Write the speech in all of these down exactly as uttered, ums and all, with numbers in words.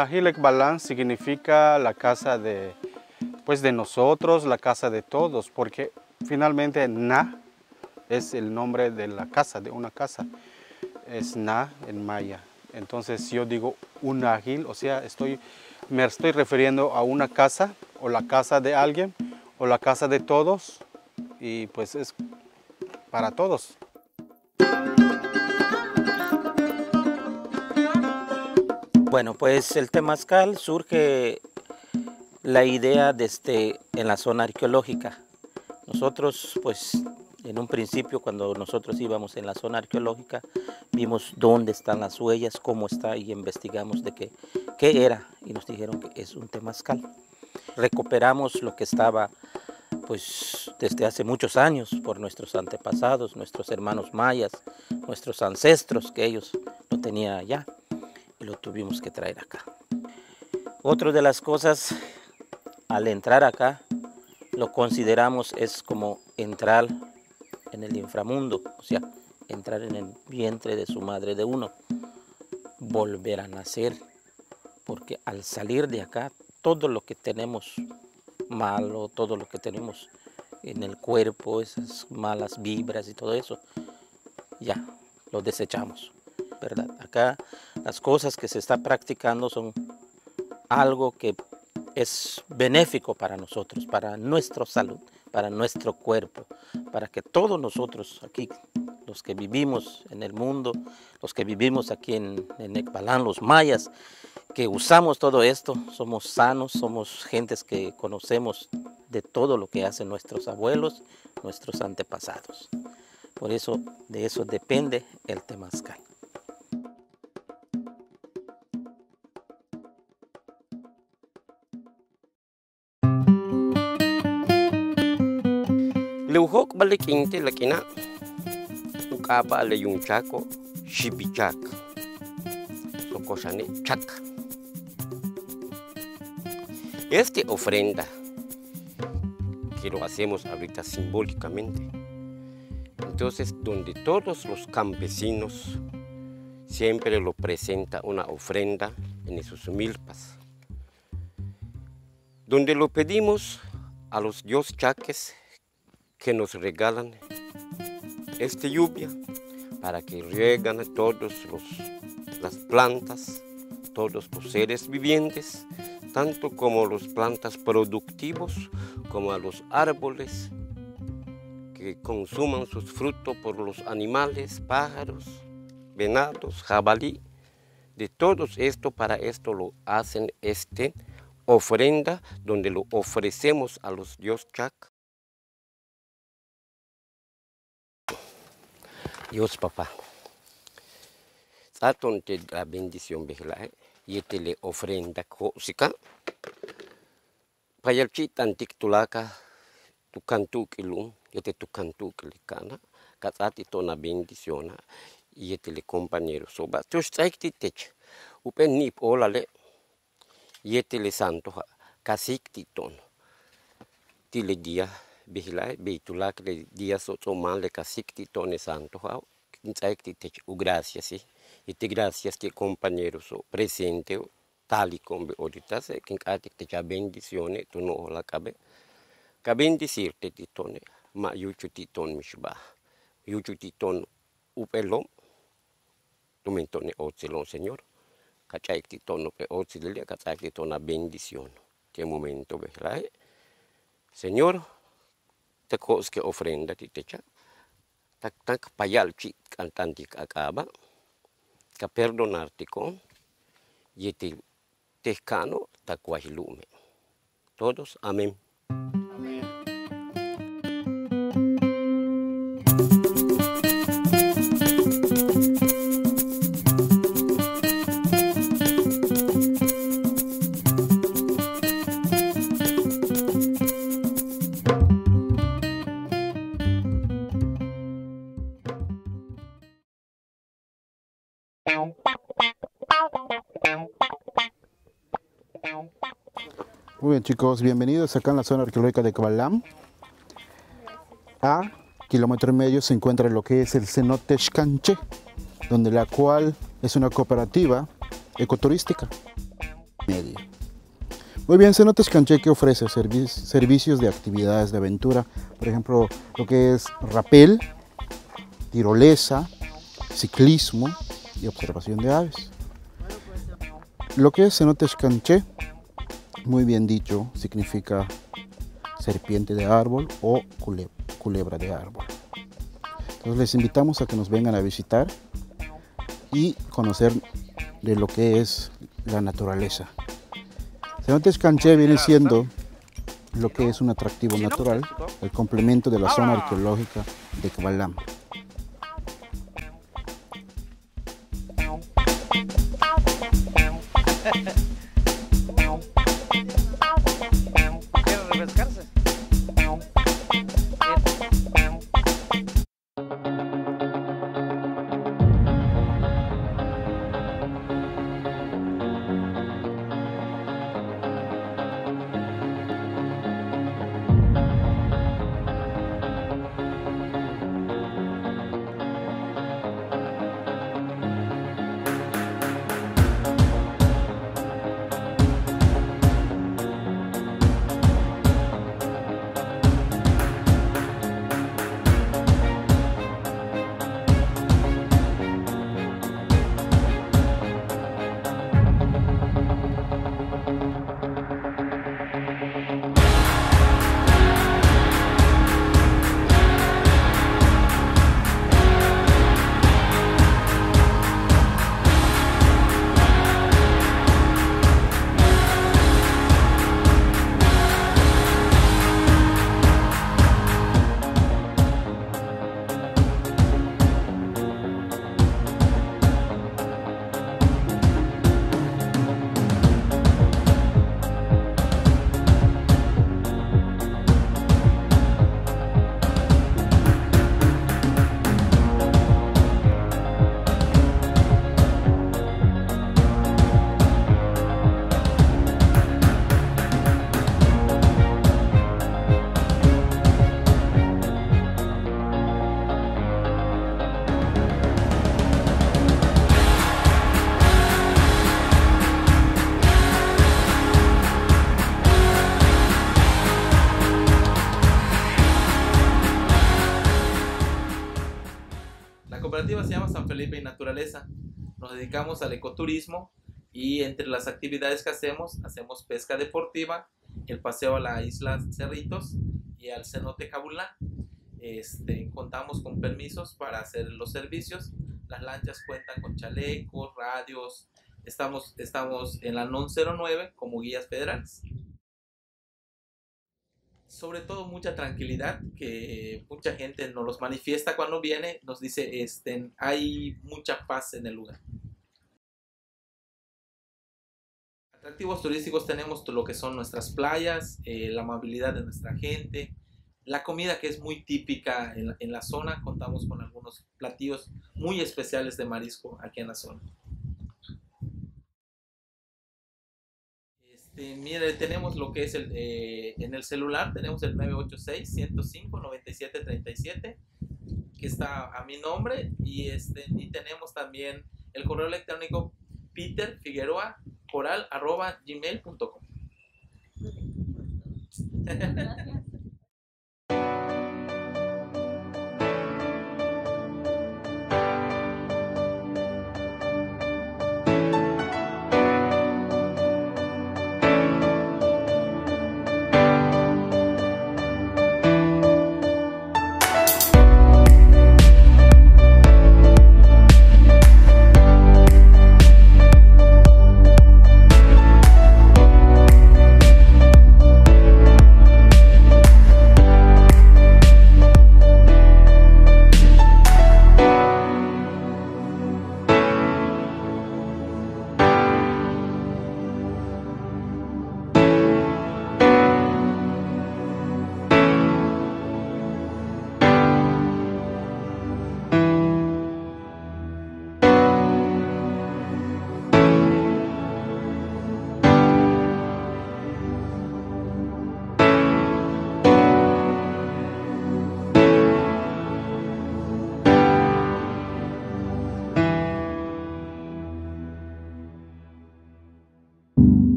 Unajilek Balán significa la casa de, pues de nosotros, la casa de todos, porque finalmente Na es el nombre de la casa, de una casa. Es Na en maya. Entonces yo digo Unajil, o sea, estoy, me estoy refiriendo a una casa, o la casa de alguien, o la casa de todos, y pues es para todos. Bueno, pues el temazcal surge la idea desde en la zona arqueológica. Nosotros, pues, en un principio, cuando nosotros íbamos en la zona arqueológica, vimos dónde están las huellas, cómo está, y investigamos de qué, qué era, y nos dijeron que es un temazcal. Recuperamos lo que estaba, pues, desde hace muchos años por nuestros antepasados, nuestros hermanos mayas, nuestros ancestros, que ellos lo tenían allá, y lo tuvimos que traer acá. Otra de las cosas, al entrar acá, lo consideramos es como entrar en el inframundo, o sea, entrar en el vientre de su madre de uno, volver a nacer, porque al salir de acá, todo lo que tenemos malo, todo lo que tenemos en el cuerpo, esas malas vibras y todo eso, ya lo desechamos, ¿verdad? Acá las cosas que se está practicando son algo que es benéfico para nosotros, para nuestra salud, para nuestro cuerpo, para que todos nosotros aquí, los que vivimos en el mundo, los que vivimos aquí en, en Ekbalán, los mayas, que usamos todo esto, somos sanos, somos gentes que conocemos de todo lo que hacen nuestros abuelos, nuestros antepasados. Por eso, de eso depende el temazcal. Leuhok balik inte lakina ukapa le yung chaco shibichak sokosane chak. Este ofrenda que lo hacemos ahorita simbólicamente, entonces donde todos los campesinos siempre lo presenta una ofrenda en sus milpas, donde lo pedimos a los dios chaques que nos regalan esta lluvia para que riegan a todas las plantas, todos los seres vivientes, tanto como las plantas productivos, como a los árboles que consuman sus frutos por los animales, pájaros, venados, jabalí. De todo esto, para esto lo hacen este ofrenda, donde lo ofrecemos a los dios Chac. Dios papá, saton te la bendición bejlae, y te le ofrenda cosica, payalchi tantik tulaka, tu cantu kilum, y te tu cantu kilicana, catsati tona bendición, y te le compañero soba, tu strike tech, upen nip olale, y te le santo, casik titon, tile dia. Bihilai beitulak le dia soto man le casik titone santo hao kinsaik titech u gracias sí y te gracias que compañeros o presente tal y como ahorita se kinkatik te cha bendiciones tu no la cabe ka bendicirte titone ma yuchu titon mishba yuchu titon upelom tu mentone otzelon señor kachaik titon pe otzile kachaik titon a bendición que momento bihilai señor te cos que ofrenda ti techa tak tak payal chi cantanti acaba ka perdonarte con y te tecano tacuajilume todos amén. Muy bien, chicos, bienvenidos acá en la zona arqueológica de Ekbalán. A kilómetro y medio se encuentra lo que es el cenote Xcanche, donde la cual es una cooperativa ecoturística. Muy bien, Cenotes Canché, ¿qué ofrece? Servi servicios de actividades de aventura, por ejemplo, lo que es rapel, tirolesa, ciclismo y observación de aves. Lo que es Cenotes Canché, muy bien dicho, significa serpiente de árbol o culebra de árbol. Entonces les invitamos a que nos vengan a visitar y conocer de lo que es la naturaleza. Cenotes Canché viene siendo lo que es un atractivo natural, el complemento de la zona arqueológica de Kbalam. ¿Quieren refrescarse? La cooperativa se llama San Felipe y Naturaleza. Nos dedicamos al ecoturismo y entre las actividades que hacemos, hacemos pesca deportiva, el paseo a la isla Cerritos y al cenote Cabulá. Este, contamos con permisos para hacer los servicios. Las lanchas cuentan con chalecos, radios. Estamos, estamos en la N O N cero nueve como guías federales. Sobre todo mucha tranquilidad, que mucha gente nos los manifiesta cuando viene, nos dice, este, hay mucha paz en el lugar. Atractivos turísticos tenemos lo que son nuestras playas, eh, la amabilidad de nuestra gente, la comida que es muy típica en la, en la zona. Contamos con algunos platillos muy especiales de marisco aquí en la zona. Este, mire, tenemos lo que es el, eh, en el celular, tenemos el nueve ocho seis, ciento cinco, noventa y siete treinta y siete, que está a mi nombre, y, este, y tenemos también el correo electrónico peter figueroa coral arroba gmail punto com. Gracias.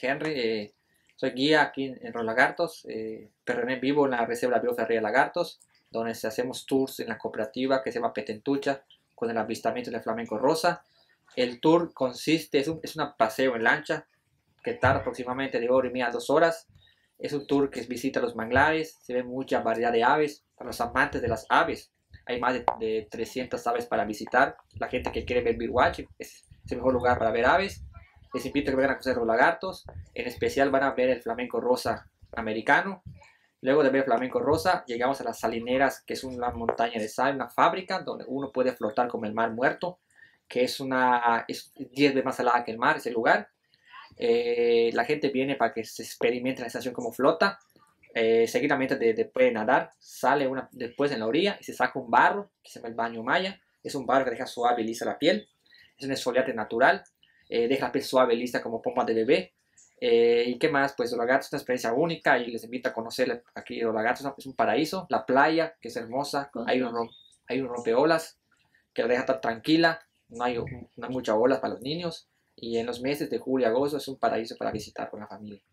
Henry, eh, soy guía aquí en, en Los Lagartos, eh, permanente vivo en la Reserva Bioferría de Lagartos, donde se hacemos tours en la cooperativa que se llama Petentucha, con el avistamiento del flamenco rosa. El tour consiste, es un, es un paseo en lancha que tarda aproximadamente de hora y media a dos horas. Es un tour que visita los manglares, se ve mucha variedad de aves, para los amantes de las aves. Hay más de, de trescientas aves para visitar. La gente que quiere ver birdwatching es, es el mejor lugar para ver aves. Les invito a que vengan a conocer Los Lagartos. En especial van a ver el flamenco rosa americano. Luego de ver el flamenco rosa, llegamos a las salineras, que es una montaña de sal, una fábrica donde uno puede flotar como el mar muerto, que es una es diez veces más salada que el mar, ese lugar. Eh, la gente viene para que se experimente la sensación como flota. Eh, seguidamente de, de puede nadar, sale una, después en la orilla y se saca un barro que se llama el baño maya. Es un barro que deja suave y lisa la piel. Es un exfoliante natural. Eh, deja la piel suave y lisa como pompa de bebé. Eh, ¿Y qué más? Pues Los Lagartos es una experiencia única y les invito a conocer aquí Los Lagartos. Es un paraíso. La playa, que es hermosa. Hay un, hay un rompeolas que la deja estar tranquila. No hay, no hay muchas olas para los niños. Y en los meses de julio y agosto es un paraíso para visitar con la familia.